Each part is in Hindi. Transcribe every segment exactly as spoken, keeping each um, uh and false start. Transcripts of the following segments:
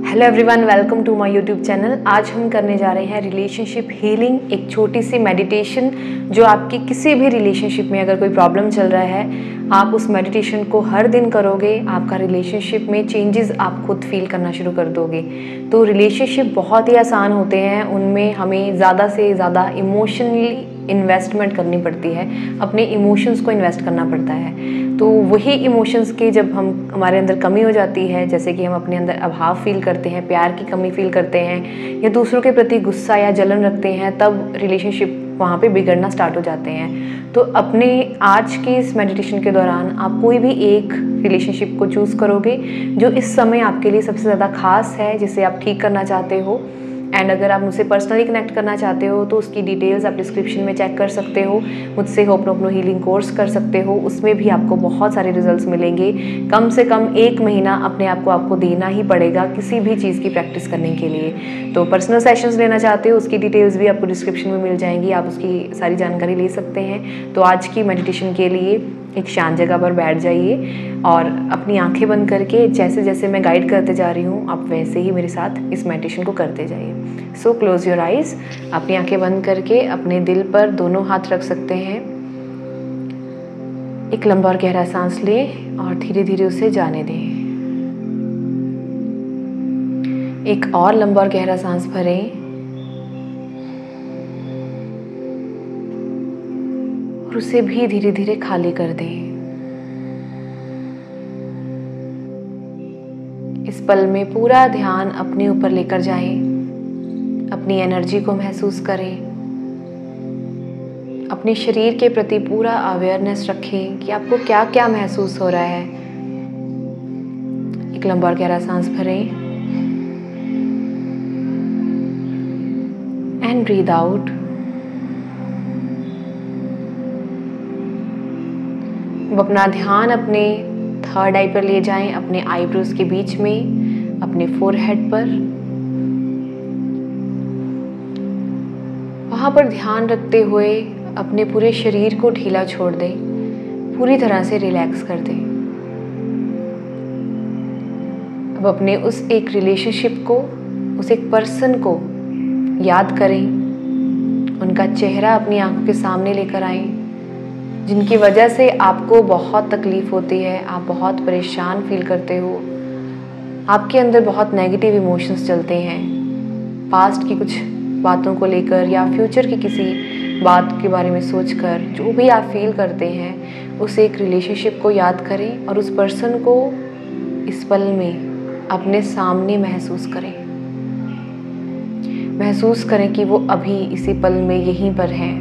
Hello everyone, welcome to my YouTube channel. आज हम करने जा रहे हैं रिलेशनशिप हीलिंग, एक छोटी सी मेडिटेशन जो आपकी किसी भी रिलेशनशिप में अगर कोई प्रॉब्लम चल रहा है, आप उस मेडिटेशन को हर दिन करोगे, आपका रिलेशनशिप में चेंजेस आप खुद फील करना शुरू कर दोगे। तो रिलेशनशिप बहुत ही आसान होते हैं, उनमें हमें ज़्यादा से ज़्यादा इमोशनली इन्वेस्टमेंट करनी पड़ती है, अपने इमोशंस को इन्वेस्ट करना पड़ता है। तो वही इमोशंस की जब हम हमारे अंदर कमी हो जाती है, जैसे कि हम अपने अंदर अभाव फील करते हैं, प्यार की कमी फील करते हैं या दूसरों के प्रति गुस्सा या जलन रखते हैं, तब रिलेशनशिप वहाँ पे बिगड़ना स्टार्ट हो जाते हैं। तो अपने आज के इस मेडिटेशन के दौरान आप कोई भी एक रिलेशनशिप को चूज़ करोगे जो इस समय आपके लिए सबसे ज़्यादा खास है, जिसे आप ठीक करना चाहते हो। एंड अगर आप मुझसे पर्सनली कनेक्ट करना चाहते हो तो उसकी डिटेल्स आप डिस्क्रिप्शन में चेक कर सकते हो। मुझसे होपनोपनो हीलिंग कोर्स कर सकते हो, उसमें भी आपको बहुत सारे रिजल्ट्स मिलेंगे। कम से कम एक महीना अपने आप को आपको देना ही पड़ेगा किसी भी चीज़ की प्रैक्टिस करने के लिए। तो पर्सनल सेशंस लेना चाहते हो, उसकी डिटेल्स भी आपको डिस्क्रिप्शन में मिल जाएंगी, आप उसकी सारी जानकारी ले सकते हैं। तो आज की मेडिटेशन के लिए एक शांत जगह पर बैठ जाइए और अपनी आंखें बंद करके जैसे जैसे मैं गाइड करते जा रही हूँ, आप वैसे ही मेरे साथ इस मेडिटेशन को करते जाइए। सो क्लोज योर आइज़, अपनी आंखें बंद करके अपने दिल पर दोनों हाथ रख सकते हैं। एक लंबा और गहरा सांस लें और धीरे धीरे उसे जाने दें। एक और लंबा और गहरा सांस भरें और उसे भी धीरे धीरे खाली कर दें। इस पल में पूरा ध्यान अपने ऊपर लेकर जाएं, अपनी एनर्जी को महसूस करें, अपने शरीर के प्रति पूरा अवेयरनेस रखें कि आपको क्या क्या महसूस हो रहा है। एक लंबा और गहरा सांस भरें एंड ब्रीद आउट। अब अपना ध्यान अपने थर्ड आई पर ले जाएं, अपने आईब्रोज के बीच में, अपने फोरहेड पर। वहाँ पर ध्यान रखते हुए अपने पूरे शरीर को ढीला छोड़ दें, पूरी तरह से रिलैक्स कर दें। अब अपने उस एक रिलेशनशिप को, उस एक पर्सन को याद करें, उनका चेहरा अपनी आंखों के सामने लेकर आएं, जिनकी वजह से आपको बहुत तकलीफ़ होती है, आप बहुत परेशान फील करते हो, आपके अंदर बहुत नेगेटिव इमोशंस चलते हैं, पास्ट की कुछ बातों को लेकर या फ्यूचर की किसी बात के बारे में सोचकर जो भी आप फील करते हैं, उस एक रिलेशनशिप को याद करें और उस पर्सन को इस पल में अपने सामने महसूस करें। महसूस करें कि वो अभी इसी पल में यहीं पर हैं।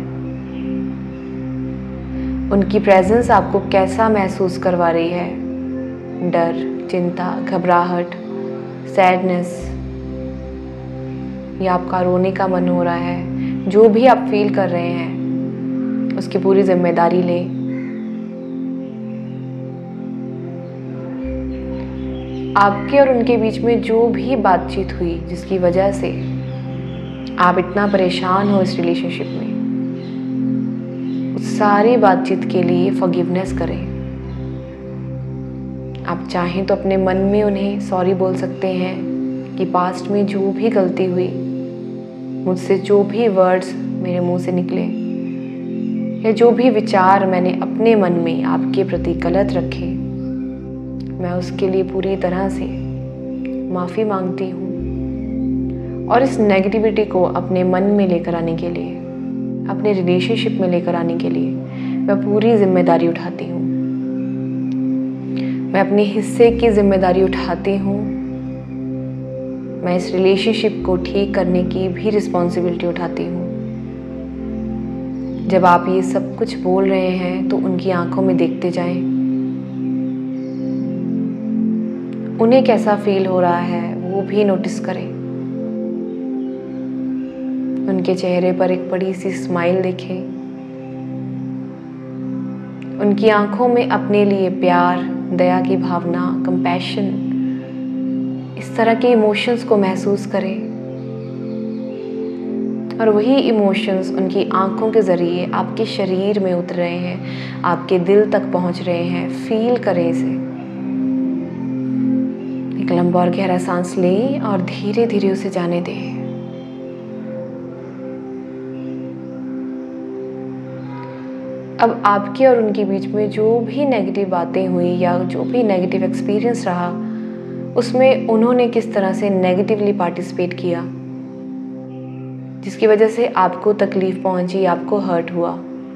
उनकी प्रेजेंस आपको कैसा महसूस करवा रही है? डर, चिंता, घबराहट, सैडनेस, या आपका रोने का मन हो रहा है, जो भी आप फील कर रहे हैं उसकी पूरी जिम्मेदारी लें। आपके और उनके बीच में जो भी बातचीत हुई जिसकी वजह से आप इतना परेशान हो इस रिलेशनशिप में, उस सारी बातचीत के लिए फॉरगिवनेस करें। आप चाहें तो अपने मन में उन्हें सॉरी बोल सकते हैं कि पास्ट में जो भी गलती हुई, मुझसे जो भी वर्ड्स मेरे मुंह से निकले या जो भी विचार मैंने अपने मन में आपके प्रति गलत रखे, मैं उसके लिए पूरी तरह से माफ़ी मांगती हूँ। और इस नेगेटिविटी को अपने मन में लेकर आने के लिए, अपने रिलेशनशिप में लेकर आने के लिए मैं पूरी जिम्मेदारी उठाती हूँ। मैं अपने हिस्से की जिम्मेदारी उठाती हूँ। मैं इस रिलेशनशिप को ठीक करने की भी रिस्पॉन्सिबिलिटी उठाती हूँ। जब आप ये सब कुछ बोल रहे हैं तो उनकी आंखों में देखते जाएं। उन्हें कैसा फील हो रहा है वो भी नोटिस करें। उनके चेहरे पर एक बड़ी सी स्माइल देखें। उनकी आंखों में अपने लिए प्यार, दया की भावना, कंपैशन, इस तरह के इमोशंस को महसूस करें। और वही इमोशंस उनकी आंखों के ज़रिए आपके शरीर में उतर रहे हैं, आपके दिल तक पहुंच रहे हैं। फील करें इसे। एक लंबा और गहरा सांस लें और धीरे धीरे उसे जाने दें। अब आपके और उनके बीच में जो भी नेगेटिव बातें हुई या जो भी नेगेटिव एक्सपीरियंस रहा, उसमें उन्होंने किस तरह से नेगेटिवली पार्टिसिपेट किया, जिसकी वजह से आपको तकलीफ पहुंची, आपको हर्ट हुआ।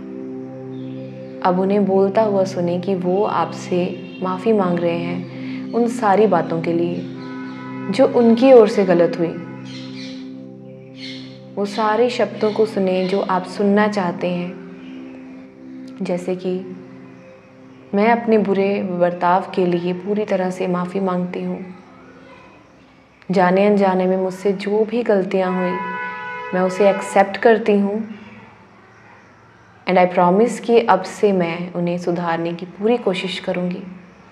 अब उन्हें बोलता हुआ सुने कि वो आपसे माफ़ी मांग रहे हैं उन सारी बातों के लिए जो उनकी ओर से गलत हुई। वो सारे शब्दों को सुने जो आप सुनना चाहते हैं, जैसे कि मैं अपने बुरे बर्ताव के लिए पूरी तरह से माफ़ी मांगती हूँ। जाने अनजाने में मुझसे जो भी गलतियाँ हुई मैं उसे एक्सेप्ट करती हूँ एंड आई प्रॉमिस कि अब से मैं उन्हें सुधारने की पूरी कोशिश करूँगी।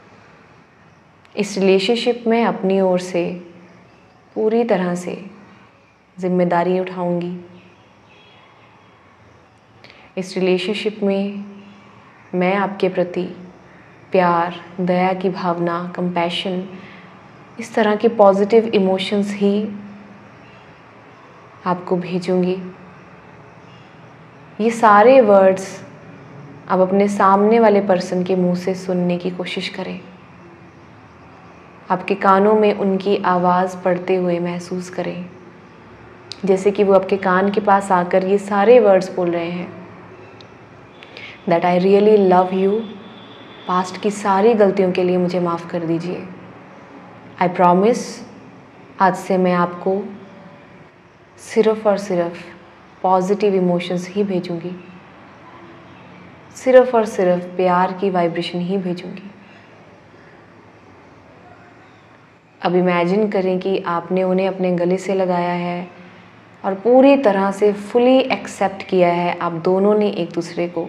इस रिलेशनशिप में अपनी ओर से पूरी तरह से जिम्मेदारी उठाऊंगी। इस रिलेशनशिप में मैं आपके प्रति प्यार, दया की भावना, कंपैशन, इस तरह के पॉजिटिव इमोशंस ही आपको भेजूंगी। ये सारे वर्ड्स आप अपने सामने वाले पर्सन के मुंह से सुनने की कोशिश करें। आपके कानों में उनकी आवाज़ पड़ते हुए महसूस करें, जैसे कि वो आपके कान के पास आकर ये सारे वर्ड्स बोल रहे हैं। That I really love you, past की सारी गलतियों के लिए मुझे माफ़ कर दीजिए। आई प्रॉमिस आज से मैं आपको सिर्फ़ और सिर्फ पॉजिटिव इमोशंस ही भेजूंगी, सिर्फ़ और सिर्फ प्यार की वाइब्रेशन ही भेजूंगी। अब इमेजिन करें कि आपने उन्हें अपने गले से लगाया है और पूरी तरह से फुली एक्सेप्ट किया है आप दोनों ने एक दूसरे को।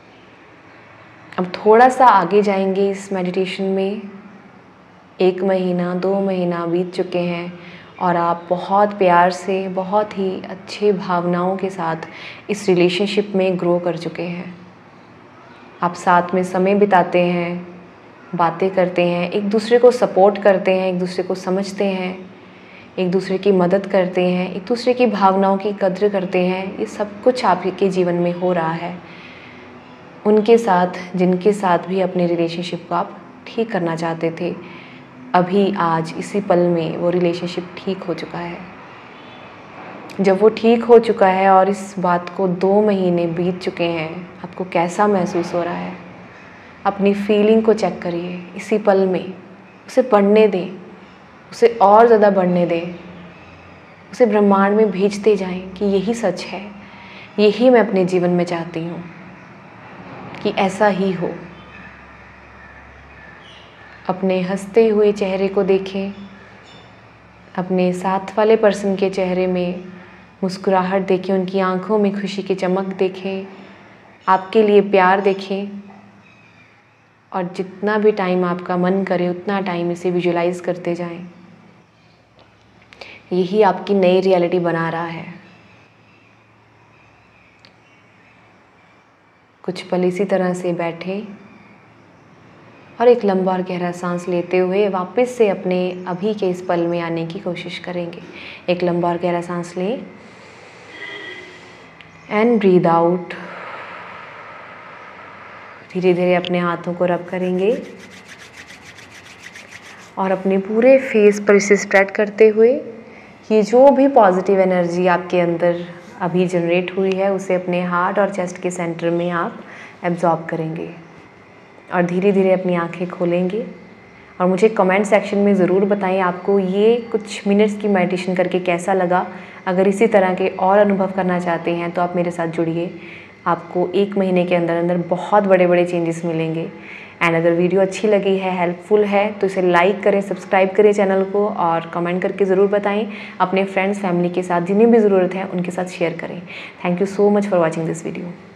अब थोड़ा सा आगे जाएंगे इस मेडिटेशन में। एक महीना, दो महीना बीत चुके हैं और आप बहुत प्यार से, बहुत ही अच्छे भावनाओं के साथ इस रिलेशनशिप में ग्रो कर चुके हैं। आप साथ में समय बिताते हैं, बातें करते हैं, एक दूसरे को सपोर्ट करते हैं, एक दूसरे को समझते हैं, एक दूसरे की मदद करते हैं, एक दूसरे की भावनाओं की कद्र करते हैं। ये सब कुछ आपके जीवन में हो रहा है उनके साथ, जिनके साथ भी अपने रिलेशनशिप को आप ठीक करना चाहते थे। अभी आज इसी पल में वो रिलेशनशिप ठीक हो चुका है। जब वो ठीक हो चुका है और इस बात को दो महीने बीत चुके हैं, आपको कैसा महसूस हो रहा है? अपनी फीलिंग को चेक करिए इसी पल में। उसे बढ़ने दें, उसे और ज़्यादा बढ़ने दें, उसे ब्रह्मांड में भेजते जाएं कि यही सच है, यही मैं अपने जीवन में चाहती हूँ कि ऐसा ही हो। अपने हंसते हुए चेहरे को देखें, अपने साथ वाले पर्सन के चेहरे में मुस्कुराहट देखें, उनकी आंखों में खुशी की चमक देखें, आपके लिए प्यार देखें और जितना भी टाइम आपका मन करे उतना टाइम इसे विजुलाइज करते जाएं। यही आपकी नई रियलिटी बना रहा है। कुछ पल इसी तरह से बैठे और एक लंबा और गहरा सांस लेते हुए वापस से अपने अभी के इस पल में आने की कोशिश करेंगे। एक लंबा और गहरा सांस लें एंड ब्रीद आउट। धीरे धीरे अपने हाथों को रब करेंगे और अपने पूरे फेस पर इसे स्प्रेड करते हुए ये जो भी पॉजिटिव एनर्जी आपके अंदर अभी जनरेट हुई है उसे अपने हार्ट और चेस्ट के सेंटर में आप एब्जॉर्ब करेंगे और धीरे धीरे अपनी आंखें खोलेंगे। और मुझे कमेंट सेक्शन में ज़रूर बताएं आपको ये कुछ मिनट्स की मेडिटेशन करके कैसा लगा। अगर इसी तरह के और अनुभव करना चाहते हैं तो आप मेरे साथ जुड़िए। आपको एक महीने के अंदर अंदर बहुत बड़े बड़े चेंजेस मिलेंगे। एंड अगर वीडियो अच्छी लगी है, हेल्पफुल है, तो इसे लाइक करें, सब्सक्राइब करें चैनल को और कमेंट करके ज़रूर बताएं। अपने फ्रेंड्स, फैमिली के साथ जिन्हें भी ज़रूरत है उनके साथ शेयर करें। Thank you so much for watching this video.